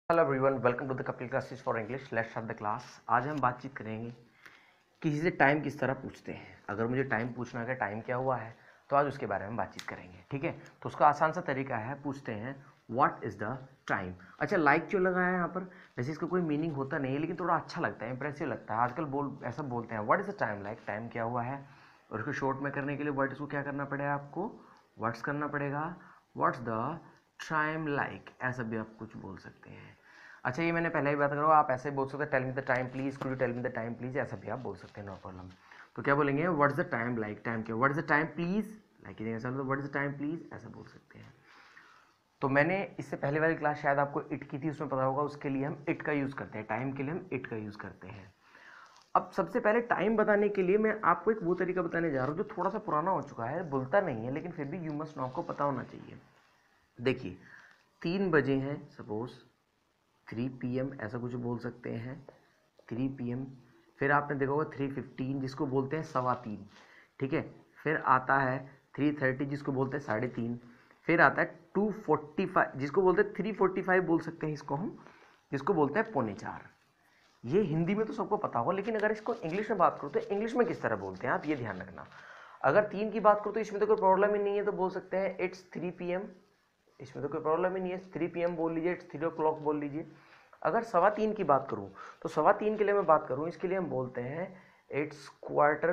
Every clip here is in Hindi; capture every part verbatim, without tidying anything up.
Hello everyone, welcome to the Kapil classes for English. Let's start the class. आज हम बातचीत करेंगे किसी से टाइम किस तरह पूछते हैं। अगर मुझे टाइम पूछना है कि टाइम क्या हुआ है तो आज उसके बारे में बातचीत करेंगे। ठीक है, तो उसका आसान सा तरीका है, पूछते हैं व्हाट इज़ द टाइम। अच्छा, लाइक क्यों लगा है यहाँ पर? वैसे इसका कोई मीनिंग होता नहीं है, लेकिन थोड़ा अच्छा लगता है, इंप्रेसिव लगता है। आजकल बोल ऐसा बोलते हैं what is the time, like time क्या हुआ है। और उसको शॉर्ट में करने के लिए वर्ड्स को क्या करना पड़ेगा आपको, व्हाट्स करना पड़ेगा। व्हाट्स द टाइम लाइक, ऐसा भी आप कुछ बोल सकते हैं। अच्छा, ये मैंने पहले ही बात करो, आप ऐसे बोल सकते हैं tell me the time please, could you tell me the time please, ऐसा भी आप बोल सकते हैं, नो प्रॉब्लम। तो क्या बोलेंगे, what's the time like, time क्या, what's the time please like, ऐसा मतलब व्हाट्स द टाइम प्लीज ऐसा बोल सकते हैं। तो मैंने इससे पहले वाली क्लास शायद आपको इट की थी, उसमें पता होगा, उसके लिए हम इट का यूज़ करते हैं, टाइम के लिए हम इट का यूज़ करते हैं। अब सबसे पहले टाइम बताने के लिए मैं आपको एक वो तरीका बताने जा रहा हूँ जो थोड़ा सा पुराना हो चुका है, बोलता नहीं है, लेकिन फिर भी यू मस्ट नो, आपको पता होना चाहिए। देखिए, तीन बजे हैं सपोज, थ्री पी एम ऐसा कुछ बोल सकते हैं, थ्री पी एम। फिर आपने देखा होगा थ्री फिफ्टीन जिसको बोलते हैं सवा तीन, ठीक है। फिर आता है थ्री थर्टी जिसको बोलते हैं साढ़े तीन। फिर आता है टू फोर्टी फाइव जिसको बोलते हैं, थ्री फोर्टी फाइव बोल सकते हैं इसको हम, जिसको बोलते हैं पौने चार। ये हिंदी में तो सबको पता होगा, लेकिन अगर इसको इंग्लिश में बात करो तो इंग्लिश में किस तरह बोलते हैं आप ये ध्यान रखना। अगर तीन की बात करो तो इसमें तो कोई प्रॉब्लम ही नहीं है, तो बोल सकते हैं इट्स थ्री पी एम, इसमें तो कोई प्रॉब्लम ही नहीं है, थ्री पी एम बोल लीजिए, इट्स थ्री ओ क्लॉक बोल लीजिए। अगर सवा तीन की बात करूं तो सवा तीन के लिए मैं बात करूं, इसके लिए हम बोलते हैं इट्स क्वार्टर।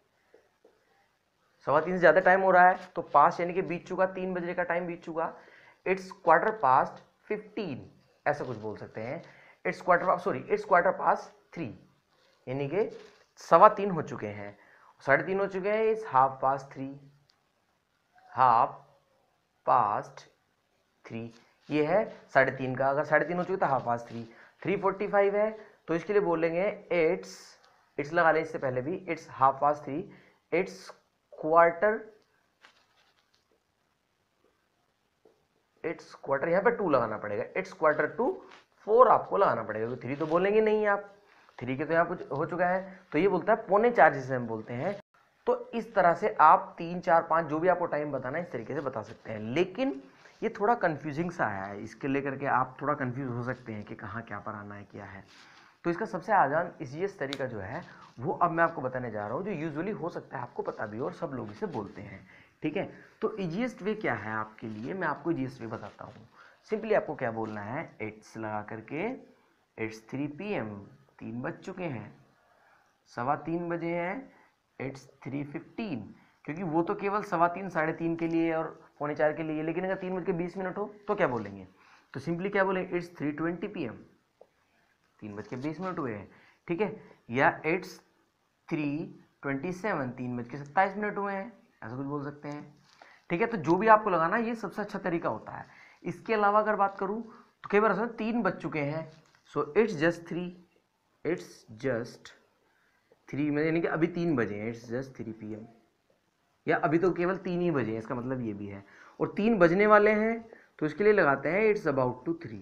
सवा तीन से ज़्यादा टाइम हो रहा है तो पास यानी कि बीत चुका, तीन बजे का टाइम बीत चुका। इट्स क्वार्टर पास्ट फिफ्टीन ऐसा कुछ बोल सकते हैं। It's quarter sorry it's quarter past three यानी कि सवा तीन हो चुके हैं, साढ़े तीन हो चुके हैं। It's half past three, half past three, ये है साढ़े तीन का। अगर साढ़े तीन हो चुके तो half past three. Three forty five है तो इसके लिए बोलेंगे इट्स, इट्स लगा लें इससे पहले भी, it's half past three. It's quarter, it's quarter यहाँ पे टू लगाना पड़ेगा, इट्स क्वार्टर टू फोर आपको लगाना पड़ेगा, क्योंकि थ्री तो बोलेंगे नहीं आप, थ्री के तो यहाँ कुछ हो चुका है, तो ये बोलता है पौने चार जिसे हम बोलते हैं। तो इस तरह से आप तीन चार पाँच जो भी आपको टाइम बताना है इस तरीके से बता सकते हैं। लेकिन ये थोड़ा कंफ्यूजिंग सा आया है, इसके लेकर के आप थोड़ा कंफ्यूज हो सकते हैं कि कहाँ क्या पर आना है क्या है। तो इसका सबसे आसान इजीएस्ट तरीका जो है वो अब मैं आपको बताने जा रहा हूँ, जो यूजुअली हो सकता है आपको पता भी और सब लोग इसे बोलते हैं। ठीक है, तो इजीएस्ट वे क्या है आपके लिए, मैं आपको इजीएस्ट वे बताता हूँ। सिंपली आपको क्या बोलना है, इट्स लगा करके इट्स थ्री पी एम, तीन बज चुके हैं, सवा तीन बजे हैं, इट्स थ्री फिफ्टीन, क्योंकि वो तो केवल सवा तीन साढ़े तीन के लिए और पौने चार के लिए, लेकिन अगर तीन बज के बीस मिनट हो तो क्या बोलेंगे, तो सिंपली क्या बोलेंगे, it's three twenty P M, तीन बज के बीस मिनट हुए हैं, ठीक है। या इट्स थ्री ट्वेंटी सेवन, तीन बज के सत्ताईस मिनट हुए हैं, ऐसा कुछ बोल सकते हैं। ठीक है, तो जो भी आपको लगाना ये सबसे अच्छा तरीका होता है। इसके अलावा अगर बात करूं तो कई बार ऐसा तीन बज चुके हैं, so it's just three, it's just three में यानी कि अभी तीन बजे हैं, it's just three P M, या अभी तो केवल तीन ही बजे हैं, इसका मतलब ये भी है। और तीन बजने वाले हैं तो इसके लिए लगाते हैं इट्स अबाउट टू थ्री,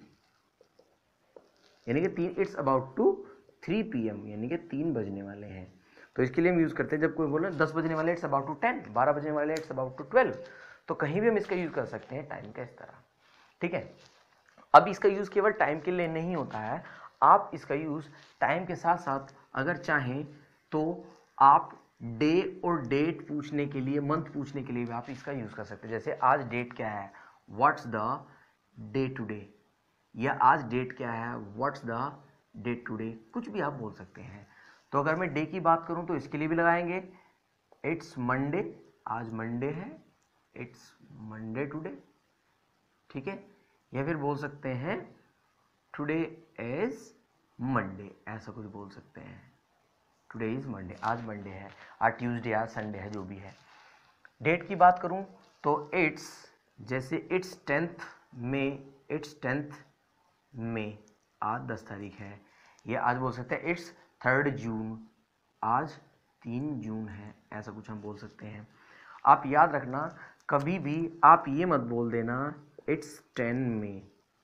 यानी कि तीन, it's about to three P M यानी कि तीन बजने वाले हैं। तो इसके लिए हम यूज़ करते हैं जब कोई बोले दस बजने वाले, इट्स अबाउट टू टेन, बारह बजने वाले, इट्स अबाउट टू ट्वेल्व, तो कहीं भी हम इसका यूज़ कर सकते हैं टाइम का इस तरह। ठीक है, अब इसका यूज़ केवल टाइम के लिए नहीं होता है, आप इसका यूज़ टाइम के साथ साथ अगर चाहें तो आप डे और डेट पूछने के लिए, मंथ पूछने के लिए भी आप इसका यूज़ कर सकते हैं। जैसे आज डेट क्या है, व्हाट्स द डे टुडे, या आज डेट क्या है, व्हाट्स द डेट टुडे, कुछ भी आप बोल सकते हैं। तो अगर मैं डे की बात करूं तो इसके लिए भी लगाएंगे इट्स मंडे, आज मंडे है, इट्स मंडे टुडे, ठीक है। या फिर बोल सकते हैं टुडे इज मंडे, ऐसा कुछ बोल सकते हैं, टुडे इज मंडे, आज मंडे है, आज ट्यूसडे, आज संडे है, जो भी है। डेट की बात करूं तो इट्स, जैसे इट्स टेंथ में, इट्स टेंथ में, आज दस तारीख है, या आज बोल सकते हैं इट्स थर्ड जून, आज तीन जून है, ऐसा कुछ हम बोल सकते हैं। आप याद रखना, कभी भी आप ये मत बोल देना इट्स टेन में,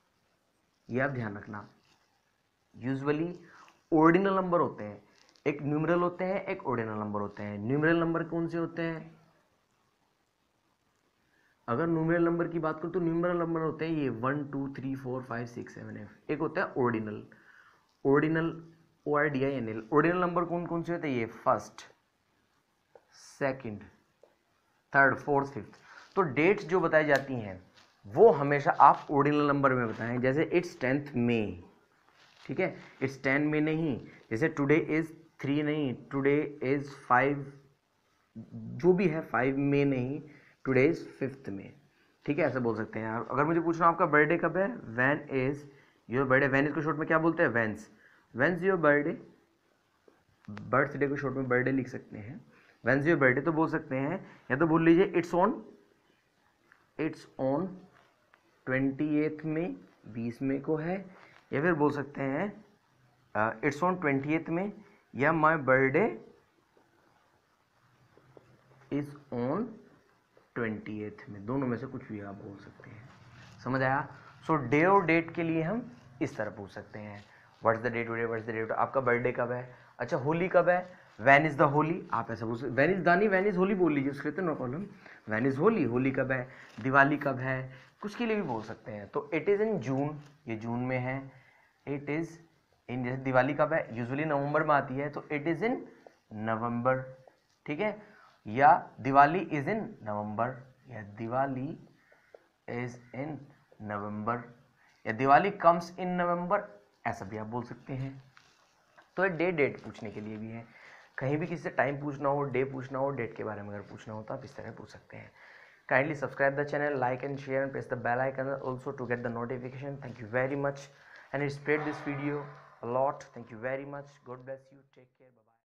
ये आप ध्यान रखना। यूजुअली ऑर्डिनल नंबर होते हैं, एक न्यूमरल होते हैं, एक ऑर्डिनल नंबर होते हैं। न्यूमरल नंबर कौन से होते हैं, अगर न्यूमेरल नंबर की बात करूँ तो न्यूमेरल नंबर होते हैं ये one two three four five six seven eight. एक होता है ordinal, ordinal O R D I N A. Ordinal number कौन कौन से होते हैं? ये first, second, third, fourth, fifth. तो डेट्स जो बताई जाती हैं वो हमेशा आप ऑर्डिनल नंबर में बताएं। जैसे इट्स टेंथ मे, ठीक है, इट्स टेन में नहीं। जैसे टुडे इज थ्री नहीं, टुडे इज फाइव, जो भी है फाइव में नहीं, टुडे इज फिफ्थ में, ठीक है, ऐसा बोल सकते हैं। अगर मुझे पूछना आपका बर्थडे कब है, when is your birthday. When is को शॉर्ट में क्या बोलते हैं? When's. When's your birthday, birthday को शॉर्ट में बर्थडे लिख सकते हैं। व्हेंस योर बर्थडे तो बोल सकते हैं, या तो बोल लीजिए it's on, it's on twenty eighth में, बीस में को है, या फिर बोल सकते हैं इट्स ऑन ट्वेंटी एथ में, या my birthday is on twenty eighth में। दोनों में से कुछ भी आप बोल सकते हैं। समझ आया? सो डे और डेट के लिए हम इस तरह पूछ सकते हैं, what's the date today, what's the date, आपका बर्थडे कब है। अच्छा, होली कब है, व्हेन इज द होली, आप ऐसा पूछ सकते। व्हेन इज दानी, व्हेन इज होली बोल लीजिए, उसके लिए no problem. When is Holi, Holi कब है, दिवाली कब है, कुछ के लिए भी बोल सकते हैं। तो इट इज़ इन जून, ये जून में है। इट इज़ इन, जैसे दिवाली कब है, यूजुअली नवंबर में आती है, तो इट इज़ इन नवंबर, ठीक है। या दिवाली इज इन नवंबर, या दिवाली इज इन नवंबर, या दिवाली कम्स इन नवंबर, ऐसा भी आप बोल सकते हैं। तो ये डे डेट पूछने के लिए भी है। कहीं भी किसी से टाइम पूछना हो, डे पूछना हो, डेट के बारे में अगर पूछना हो तो आप इस तरह पूछ सकते हैं। Kindly subscribe the channel, like and share and press the bell icon also to get the notification. Thank you very much, and spread this video a lot. Thank you very much. God bless you. Take care.